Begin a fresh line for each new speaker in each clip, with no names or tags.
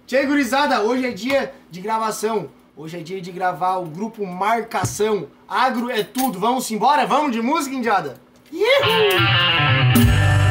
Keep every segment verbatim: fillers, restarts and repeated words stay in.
Tchê, gurizada, hoje é dia de gravação. Hoje é dia de gravar o grupo Marcação. Agro é tudo. Vamos embora? Vamos de música, indiada? Yeah!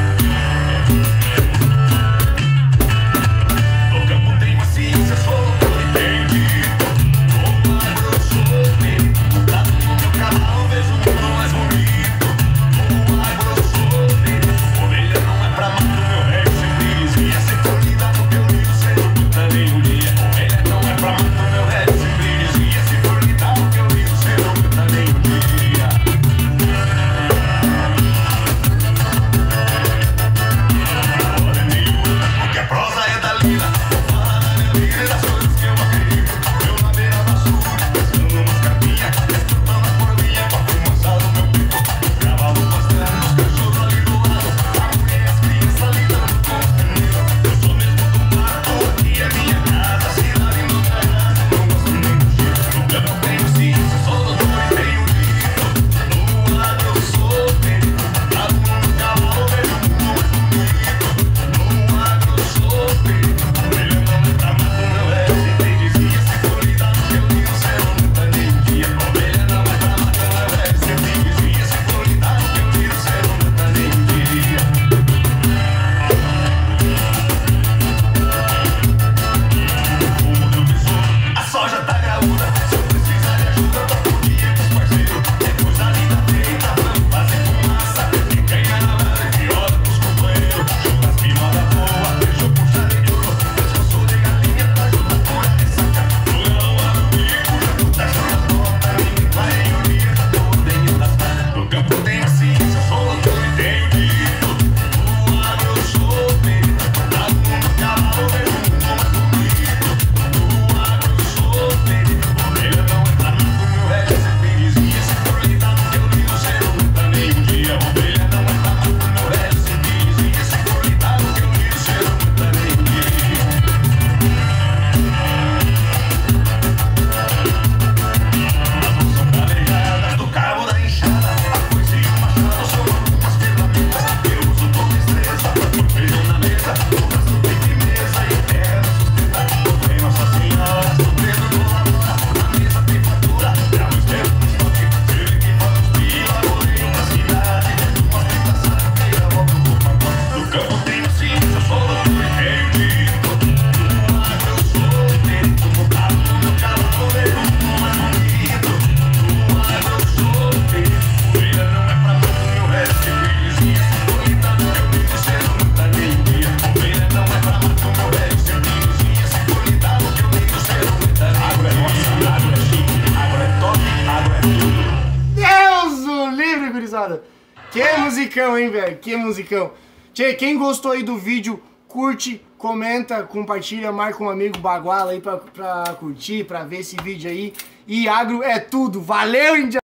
Que musicão, hein, velho? Que musicão. Tchê, quem gostou aí do vídeo, curte, comenta, compartilha, marca um amigo baguala aí pra, pra curtir, pra ver esse vídeo aí. E agro é tudo. Valeu, Índia!